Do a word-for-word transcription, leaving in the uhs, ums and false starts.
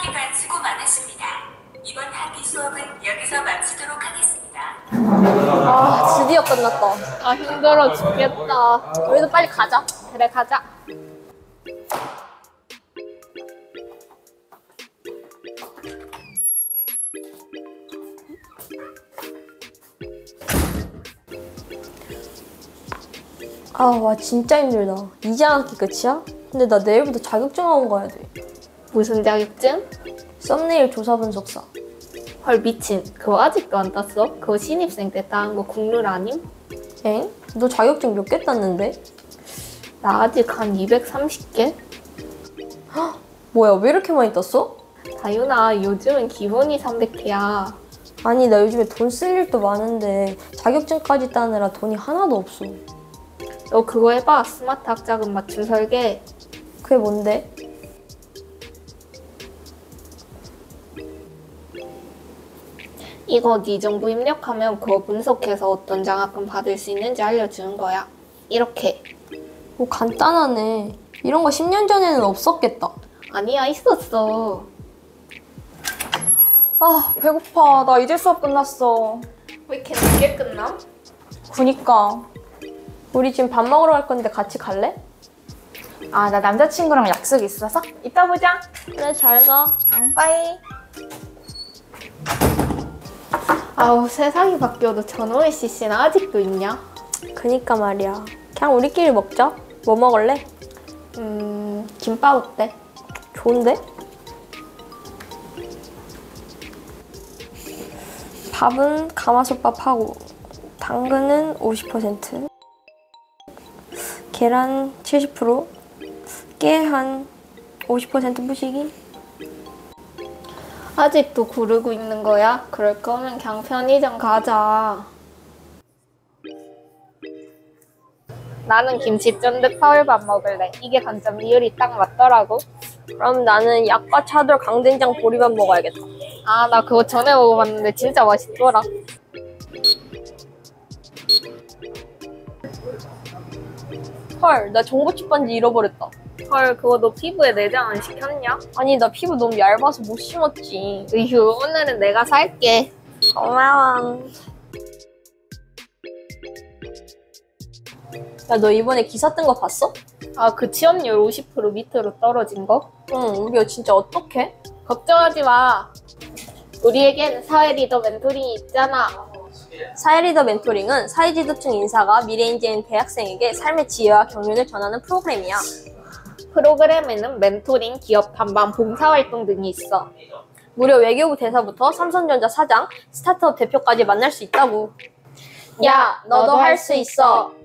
학기간 수고 많으십니다. 이번 학기 수업은 여기서 마치도록 하겠습니다. 아, 드디어 끝났다. 아, 힘들어 죽겠다. 우리도 빨리 가자. 그래, 가자. 아, 와, 진짜 힘들다. 이제 한 학기 끝이야? 근데 나 내일부터 자격증 학원 가야 돼. 무슨 자격증? 썸네일 조사 분석사. 헐, 미친. 그거 아직도 안 땄어? 그거 신입생 때 따는 거 국룰 아님? 엥? 너 자격증 몇 개 땄는데? 나 아직 한 이백삼십 개? 뭐야, 왜 이렇게 많이 땄어? 다윤아, 요즘은 기본이 삼백 개야. 아니, 나 요즘에 돈 쓸 일도 많은데 자격증까지 따느라 돈이 하나도 없어. 너 그거 해봐. 스마트 학자금 맞춤 설계. 그게 뭔데? 이거 네 정보 입력하면 그거 분석해서 어떤 장학금 받을 수 있는지 알려주는 거야. 이렇게. 뭐 간단하네. 이런 거 십 년 전에는 없었겠다. 아니야, 있었어. 아, 배고파. 나 이제 수업 끝났어. 왜 이렇게 늦게 끝나? 그니까. 우리 지금 밥 먹으러 갈 건데 같이 갈래? 아, 나 남자친구랑 약속 있어서 이따 보자. 그래, 잘 가. 응, 빠이. 아우, 세상이 바뀌어도 전호의 씨씨는 아직도 있냐? 그니까 말이야. 그냥 우리끼리 먹자. 뭐 먹을래? 음, 김밥 어때? 좋은데? 밥은 가마솥밥하고 당근은 오십 퍼센트, 계란 칠십 퍼센트, 깨 한 오십 퍼센트 부시기? 아직도 고르고 있는 거야? 그럴 거면 그냥 편의점 가자. 나는 김치 쫀득 서울밥 먹을래. 이게 단점 비율이 딱 맞더라고. 그럼 나는 약과 차돌 강된장 보리밥 먹어야겠다. 아, 나 그거 전에 먹어봤는데 진짜 맛있더라. 헐, 나 정보칩 반지 잃어버렸다. 헐, 그거 너 피부에 내장 안 시켰냐? 아니, 나 피부 너무 얇아서 못 심었지. 으휴, 오늘은 내가 살게. 고마워. 야, 너 이번에 기사 뜬 거 봤어? 아, 그 취업률 오십 퍼센트 밑으로 떨어진 거? 응, 우리가 진짜 어떡해? 걱정하지 마. 우리에겐 사회 리더 멘토링이 있잖아. 사회리더 멘토링은 사회지도층 인사가 미래인재인 대학생에게 삶의 지혜와 경륜을 전하는 프로그램이야. 프로그램에는 멘토링, 기업 탐방, 봉사활동 등이 있어. 무려 외교부 대사부터 삼성전자 사장, 스타트업 대표까지 만날 수 있다고. 야, 너도 할 수 있어.